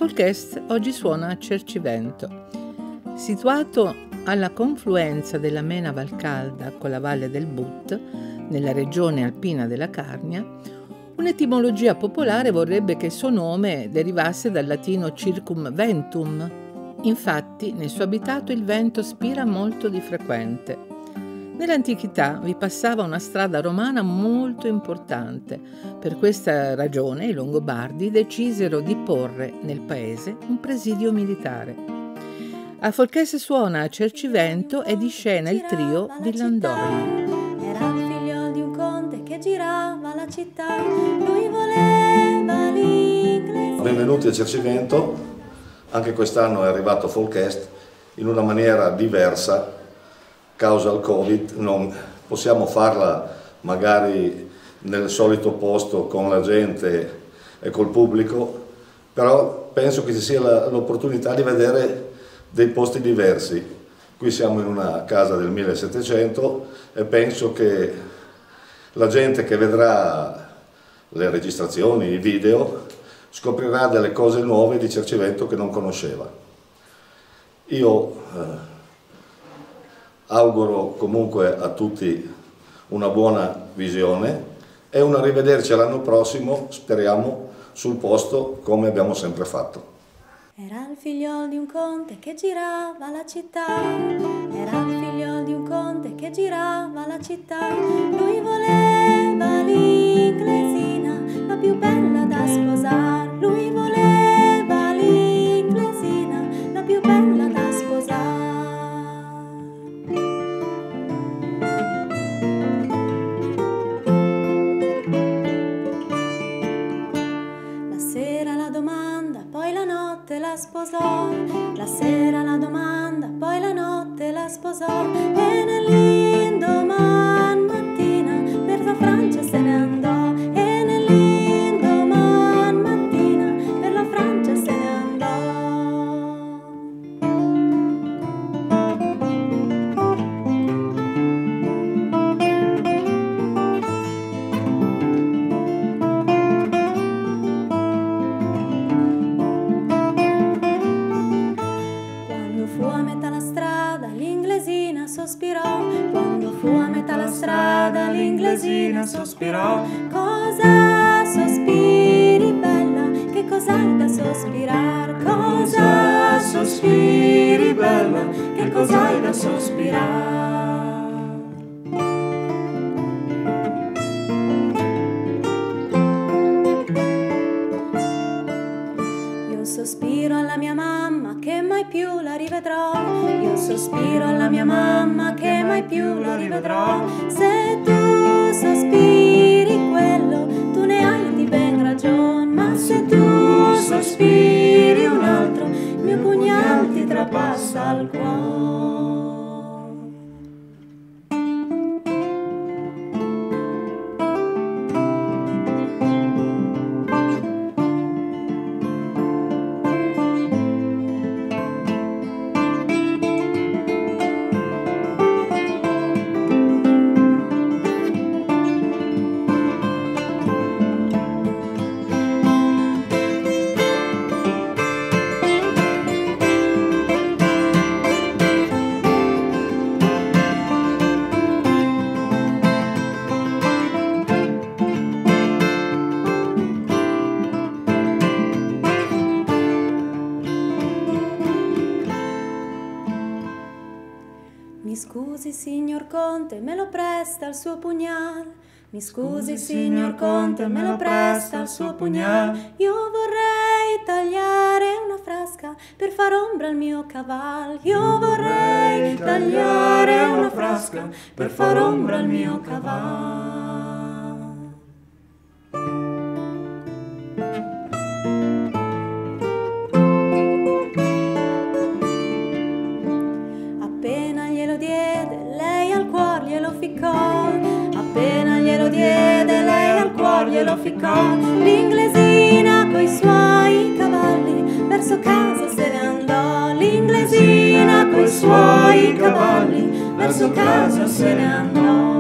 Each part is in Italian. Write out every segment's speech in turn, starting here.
Folkest oggi suona a Cercivento. Situato alla confluenza della Mena Valcalda con la Valle del But, nella regione alpina della Carnia, un'etimologia popolare vorrebbe che il suo nome derivasse dal latino circumventum. Infatti, nel suo abitato il vento spira molto di frequente. Nell'antichità vi passava una strada romana molto importante. Per questa ragione i Longobardi decisero di porre nel paese un presidio militare. A Folkest suona a Cercivento è di scena il trio di Landorna. Era il figlio di un conte che girava la città, lui voleva l'inglese. Benvenuti a Cercivento, anche quest'anno è arrivato Folkest in una maniera diversa. Causa il Covid, non possiamo farla magari nel solito posto con la gente e col pubblico, però penso che ci sia l'opportunità di vedere dei posti diversi. Qui siamo in una casa del 1700 e penso che la gente che vedrà le registrazioni, i video, scoprirà delle cose nuove di Cercivento che non conosceva. Io auguro comunque a tutti una buona visione e un arrivederci l'anno prossimo, speriamo, sul posto come abbiamo sempre fatto. Era il figlio di un conte che girava la città, era il figlio di un conte che girava la città, lui voleva l'inglesina, la più bella da sposare, lui voleva l'inglesina, la più bella da sposare. La sposò, la sera la domanda, poi la notte la sposò e nell'indoman mattina per la Francia se ne andò e nell'indoman mattina per la Francia se ne andò. Quando fu a metà la strada l'inglesina sospirò. Cosa sospiri bella, che cos'hai da sospirar? Cosa sospiri bella, che cos'hai da sospirar? Io sospiro alla mia mamma che mai più la rivedrò. Io sospiro alla mia mamma che mai più la rivedrò. Se tu sospiri quello, tu ne hai di ben ragion. Ma se tu sospiri un altro, il mio pugnal ti trapassa al cuore. Mi scusi signor Conte, me lo presta il suo pugnal. Mi scusi signor Conte, me lo presta il suo pugnal. Io vorrei tagliare una frasca per far ombra al mio caval. Io vorrei tagliare una frasca per far ombra al mio caval. Appena glielo diede, lei al cuore glielo ficcò. L'inglesina coi suoi cavalli verso casa se ne andò. L'inglesina coi suoi cavalli verso casa se ne andò.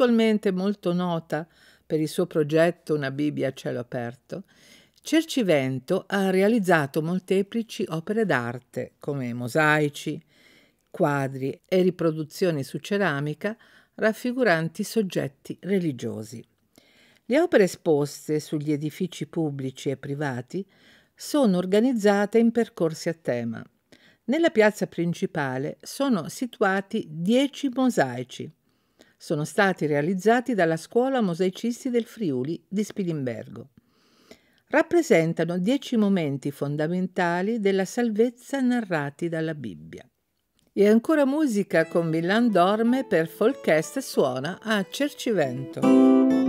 attualmente molto nota per il suo progetto Una Bibbia a cielo aperto, Cercivento ha realizzato molteplici opere d'arte come mosaici, quadri e riproduzioni su ceramica raffiguranti soggetti religiosi. Le opere esposte sugli edifici pubblici e privati sono organizzate in percorsi a tema. Nella piazza principale sono situati 10 mosaici. Sono stati realizzati dalla Scuola Mosaicisti del Friuli di Spilimbergo. Rappresentano 10 momenti fondamentali della salvezza narrati dalla Bibbia. E ancora musica con Villan Dorme per Folkest suona a Cercivento.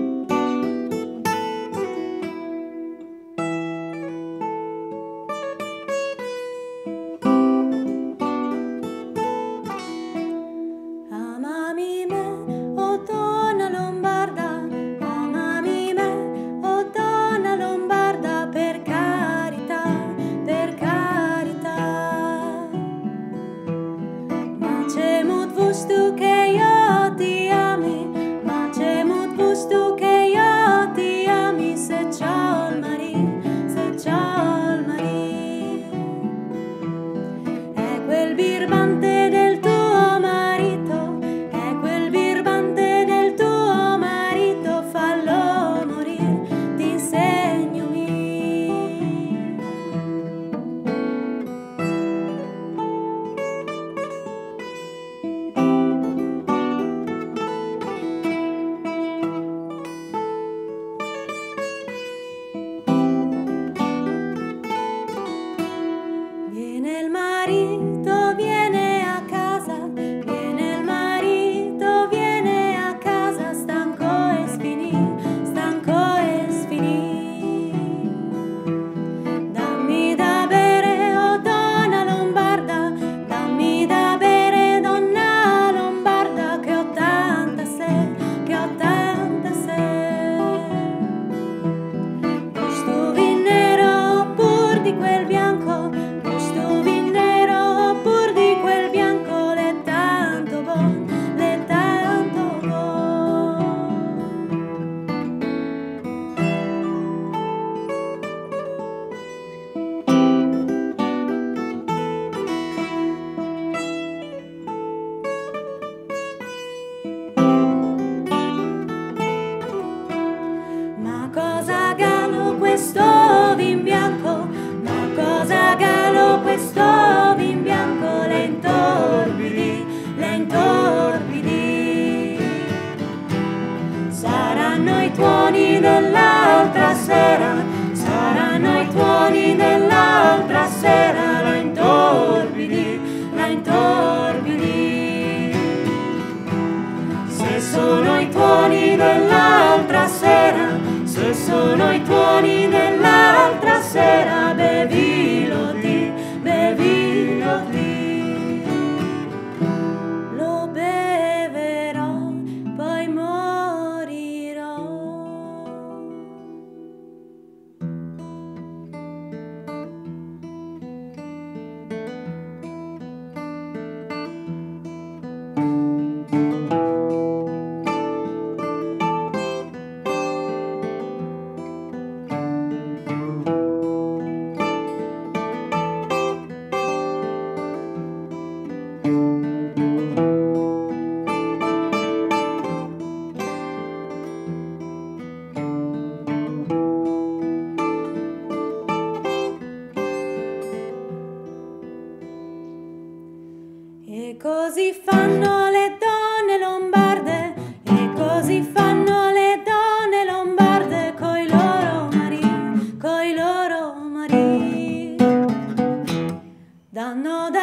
E così fanno le donne lombarde, e così fanno le donne lombarde coi loro mariti, coi loro mariti. Danno